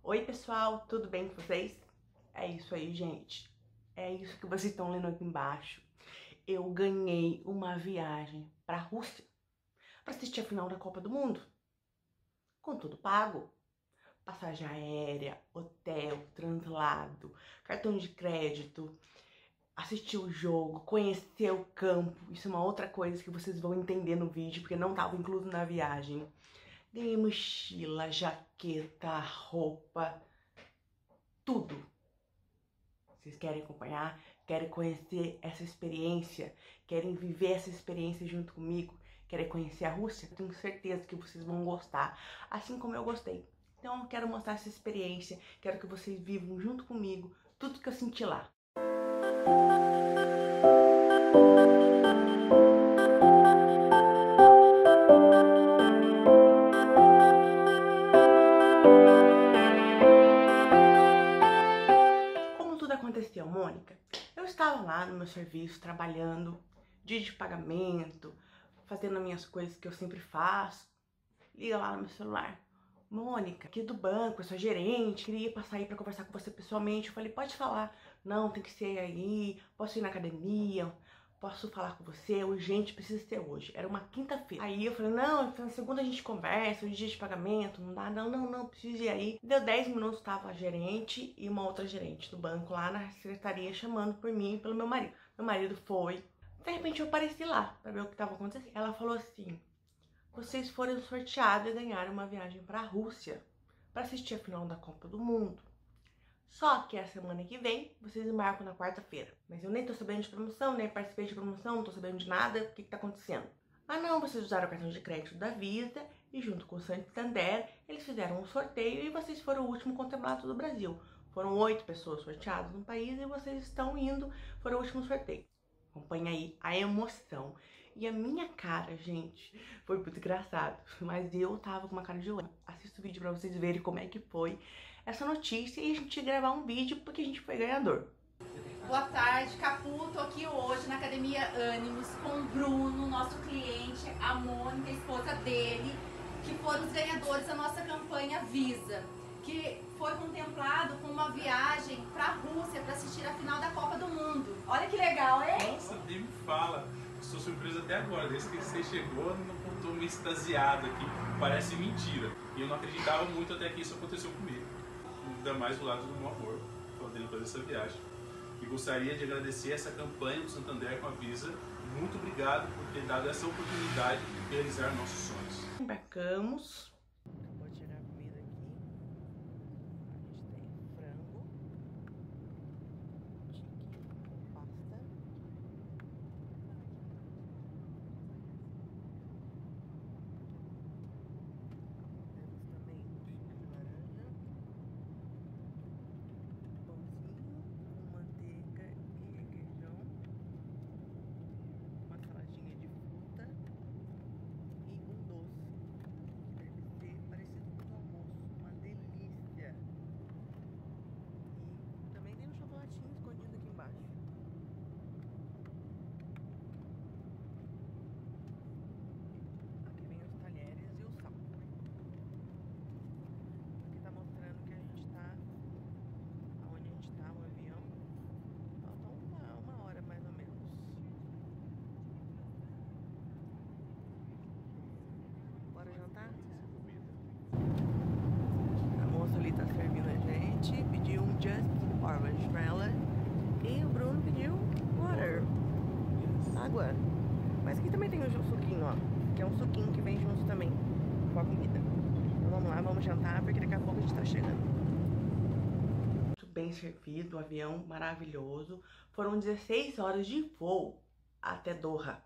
Oi pessoal, tudo bem com vocês? É isso aí, gente. É isso que vocês estão lendo aqui embaixo. Eu ganhei uma viagem para a Rússia para assistir a final da Copa do Mundo. Com tudo pago. Passagem aérea, hotel, translado, cartão de crédito, assistir o jogo, conhecer o campo. Isso é uma outra coisa que vocês vão entender no vídeo, porque não estava incluso na viagem. Ganhei mochila, jaqueta, roupa, tudo. Vocês querem acompanhar? Querem conhecer essa experiência? Querem viver essa experiência junto comigo? Querem conhecer a Rússia? Tenho certeza que vocês vão gostar, assim como eu gostei. Então eu quero mostrar essa experiência, quero que vocês vivam junto comigo tudo que eu senti lá. Como tudo aconteceu, Mônica? Eu estava lá no meu serviço, trabalhando, dia de pagamento, fazendo as minhas coisas que eu sempre faço. Liga lá no meu celular. Mônica, aqui do banco, eu sou gerente, queria passar aí pra conversar com você pessoalmente. Eu falei, pode falar. Não, tem que ser aí, posso ir na academia, posso falar com você, é urgente, precisa ser hoje. Era uma quinta-feira. Aí eu falei, não, na segunda a gente conversa, hoje é dia de pagamento, não dá, não, preciso ir aí. Deu 10 minutos, tava a gerente e uma outra gerente do banco lá na secretaria chamando por mim e pelo meu marido. Meu marido foi. De repente eu apareci lá pra ver o que tava acontecendo. Ela falou assim: vocês foram sorteados e ganharam uma viagem para a Rússia para assistir a final da Copa do Mundo. Só que a semana que vem vocês embarcam na quarta-feira. Mas eu nem tô sabendo de promoção, nem participei de promoção, não tô sabendo de nada. O que tá acontecendo? Ah não, vocês usaram o cartão de crédito da Visa e junto com o Santander eles fizeram um sorteio e vocês foram o último contemplado do Brasil. Foram 8 pessoas sorteadas no país e vocês estão indo, foram o último sorteio. Acompanha aí a emoção. E a minha cara, gente, foi muito engraçado. Mas eu tava com uma cara de olho. Assista o vídeo pra vocês verem como é que foi essa notícia e a gente ia gravar um vídeo porque a gente foi ganhador. Boa tarde, Capu. Tô aqui hoje na Academia Ânimos com o Bruno, nosso cliente, a Mônica, a esposa dele, que foram os ganhadores da nossa campanha Visa, que foi contemplado com uma viagem para a Rússia para assistir a final da Copa do Mundo. Olha que legal, hein? Nossa, nem me fala. Estou surpreso até agora. Desde que você chegou, não estou meio extasiado aqui. Parece mentira. E eu não acreditava muito até que isso aconteceu comigo. Ainda mais do lado do meu amor, podendo fazer essa viagem. E gostaria de agradecer essa campanha do Santander com a Visa. Muito obrigado por ter dado essa oportunidade de realizar nossos sonhos. Embarcamos. Vou tirar a comida aqui. A gente tem frango, chicken com pasta. Temos também suco de laranja, pãozinho com manteiga e requeijão, uma saladinha de fruta e um doce, que deve ser parecido com o almoço, uma delícia. E também tem um chocolatinho escondido aqui embaixo. Aqui vem os talheres e o sal. Aqui tá mostrando que a gente tá aonde a gente tá, o avião. Falta uma hora mais ou menos. Bora jantar? A moça ali tá servindo a gente, pediu um Just Orange pra ela. E o Bruno pediu water, água. Mas aqui também tem um suquinho, ó, que é um suquinho que vem junto também com a comida. Então vamos lá, vamos jantar, porque daqui a pouco a gente tá chegando. Muito bem servido, o avião maravilhoso. Foram 16 horas de voo até Doha.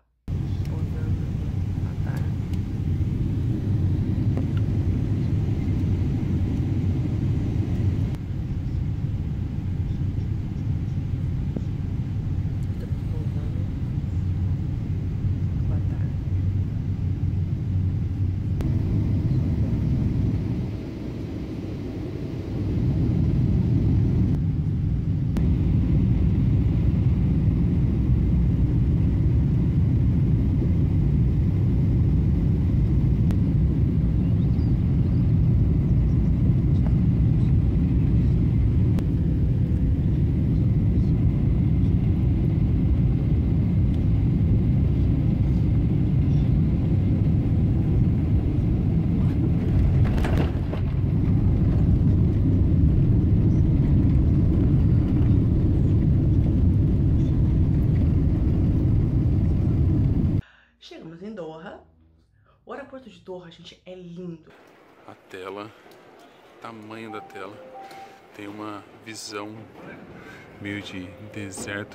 torre, gente, é lindo. A tela, tamanho da tela, tem uma visão meio de deserto,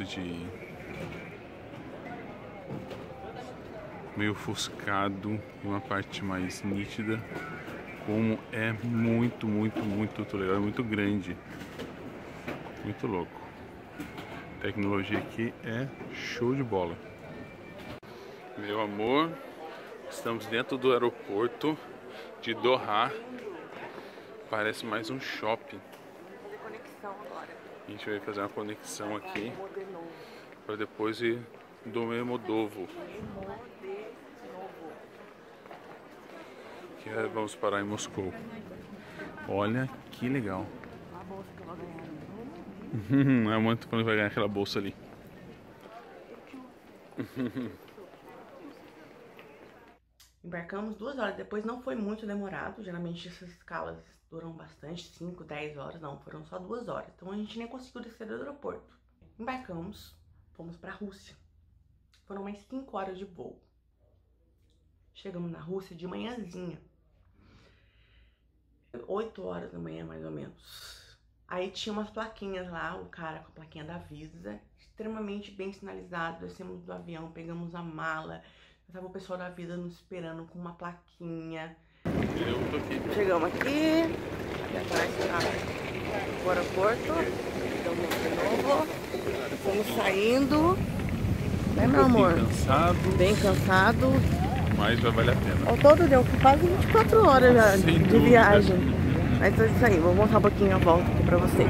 meio ofuscado, uma parte mais nítida. Como é muito legal, é muito grande, muito louco. A tecnologia aqui é show de bola. Meu amor, estamos dentro do aeroporto de Doha. Parece mais um shopping. Vou fazer conexão agora. A gente vai fazer uma conexão aqui para depois ir do Domodedovo. Que vamos parar em Moscou. Olha que legal. A bolsa que eu vou ganhar. É muito quando vai ganhar aquela bolsa ali. Embarcamos 2 horas depois, não foi muito demorado. Geralmente essas escalas duram bastante, 5, 10 horas, não, foram só 2 horas. Então a gente nem conseguiu descer do aeroporto. Embarcamos, fomos pra Rússia. Foram mais 5 horas de voo. Chegamos na Rússia de manhãzinha. 8 horas da manhã, mais ou menos. Aí tinha umas plaquinhas lá, o cara com a plaquinha da Visa, extremamente bem sinalizado. Descemos do avião, pegamos a mala. Tava o pessoal da Visa nos esperando com uma plaquinha. Eu tô aqui. Chegamos aqui, aqui atrás do aeroporto. Chegamos de novo. Estamos saindo. Né, meu amor? Cansado. Bem cansado. Mas vai valer a pena. Ao todo deu quase 24 horas já Sem de dúvida. viagem. Mas é isso aí, vou mostrar um pouquinho a volta aqui pra vocês.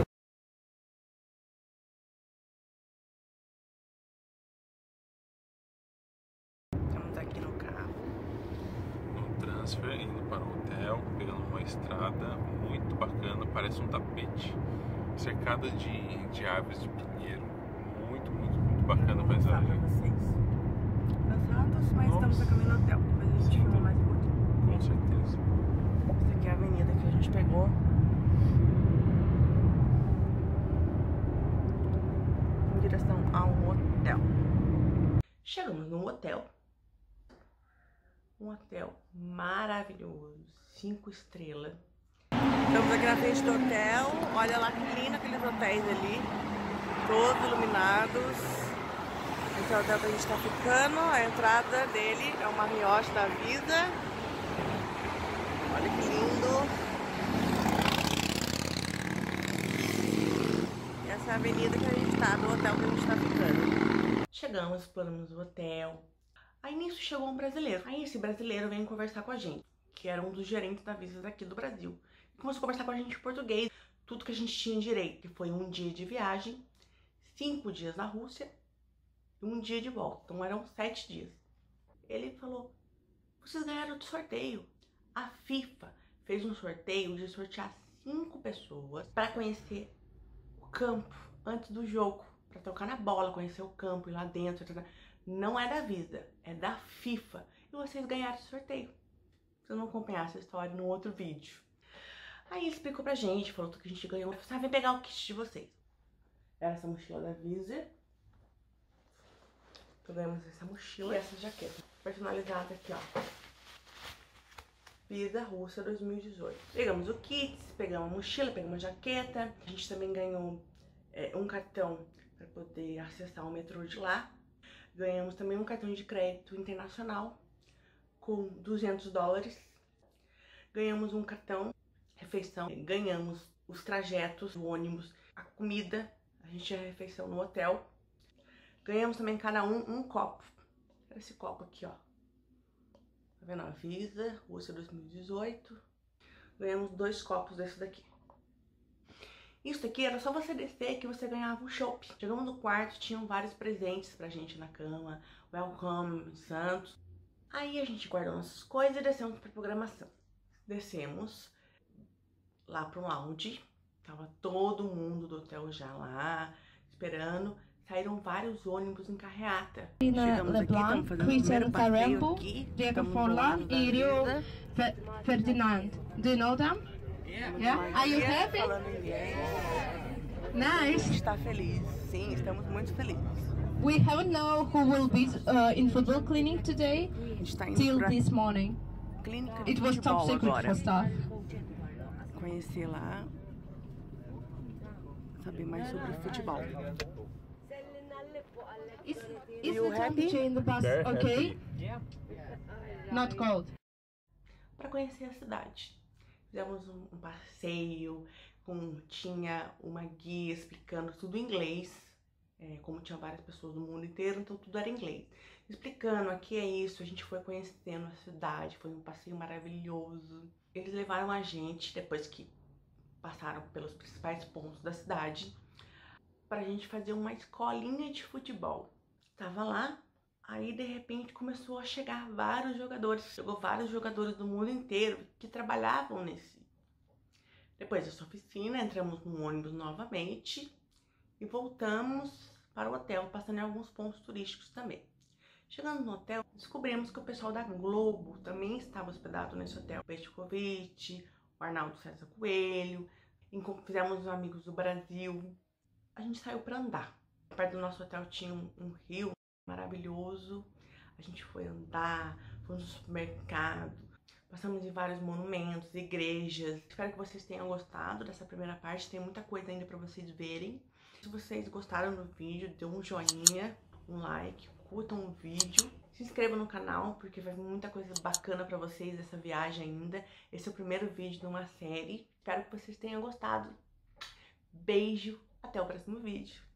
Estamos aqui no carro. No transfer, indo para o hotel, pegando uma estrada muito bacana, parece um tapete, cercada de árvores de pinheiro. Muito bacana a Vou mostrar pra paisagem. vocês. Cansados, mas estamos a caminho do hotel. Depois a gente filma mais um pouquinho. Com certeza. Essa aqui é a avenida que a gente pegou. Em direção a um hotel. Chegamos num hotel. Um hotel maravilhoso. 5 estrelas. Estamos aqui na frente do hotel. Olha lá que lindo aqueles hotéis ali. Todos iluminados. Esse é o hotel que a gente está ficando. A entrada dele é o Marriott da Visa. Olha que lindo. E essa é a avenida que a gente está, do hotel que a gente está ficando. Chegamos, exploramos o hotel. Aí nisso chegou um brasileiro. Aí esse brasileiro veio conversar com a gente, que era um dos gerentes da Visa daqui do Brasil. E começou a conversar com a gente em português. Tudo que a gente tinha direito, que foi 1 dia de viagem, 5 dias na Rússia e 1 dia de volta. Então eram 7 dias. Ele falou: vocês ganharam de sorteio. A FIFA fez um sorteio de sortear 5 pessoas para conhecer o campo antes do jogo, para tocar na bola, conhecer o campo, ir lá dentro, etc. Não é da Visa, é da FIFA. E vocês ganharam esse sorteio. Vocês vão acompanhar essa história num outro vídeo. Aí ele explicou pra gente, falou que a gente ganhou. Você vai pegar o kit de vocês. Era essa mochila da Visa. Então ganhamos essa mochila e essa jaqueta. Personalizada aqui, ó. Visa Rússia 2018. Pegamos o kit, pegamos a mochila, pegamos a jaqueta. A gente também ganhou um cartão para poder acessar o metrô de lá. Ganhamos também um cartão de crédito internacional com $200. Ganhamos um cartão refeição. Ganhamos os trajetos, o ônibus, a comida. A gente tinha refeição no hotel. Ganhamos também cada um copo. Era esse copo aqui, ó. Tá vendo? A Visa Rússia 2018. Ganhamos 2 copos desse daqui. Isso daqui era só você descer que você ganhava um chopp. Chegamos no quarto, tinham vários presentes pra gente na cama. Welcome, Santos. Aí a gente guardou nossas coisas e descemos pra programação. Descemos lá pro lounge. Tava todo mundo do hotel já lá, esperando. Saíram vários ônibus em carreata. Chegamos aqui, estamos fazendo o primeiro passeio aqui. Estamos volando da Visa. Ferdinand. Do you know them? Yeah. Are you happy? A Nice. gente está feliz, sim, estamos muito felizes. We haven't know who will be in football clinic today A gente está indo till pra this morning. clínica de It was top futebol secret agora. for staff. Conhecer lá, saber mais sobre futebol. Is You the happy? temperature in the bus okay? Not cold. Para conhecer a cidade. Fizemos um passeio, tinha uma guia explicando tudo em inglês, como tinha várias pessoas do mundo inteiro, então tudo era em inglês. Explicando, aqui é isso, a gente foi conhecendo a cidade, foi um passeio maravilhoso. Eles levaram a gente, depois que passaram pelos principais pontos da cidade, pra gente fazer uma escolinha de futebol. Tava lá, aí de repente começou a chegar vários jogadores. Chegou vários jogadores do mundo inteiro que trabalhavam nesse. Depois dessa oficina, entramos no ônibus novamente e voltamos para o hotel, passando em alguns pontos turísticos também. Chegando no hotel, descobrimos que o pessoal da Globo também estava hospedado nesse hotel. O Petkovic, o Arnaldo César Coelho, fizemos amigos do Brasil. A gente saiu para andar. Perto do nosso hotel tinha um rio maravilhoso. A gente foi andar, foi no supermercado, passamos em vários monumentos, igrejas. Espero que vocês tenham gostado dessa primeira parte, tem muita coisa ainda para vocês verem. Se vocês gostaram do vídeo, dê um joinha, um like, curtam o vídeo. Se inscrevam no canal, porque vai vir muita coisa bacana para vocês dessa viagem ainda. Esse é o primeiro vídeo de uma série. Espero que vocês tenham gostado. Beijo, até o próximo vídeo.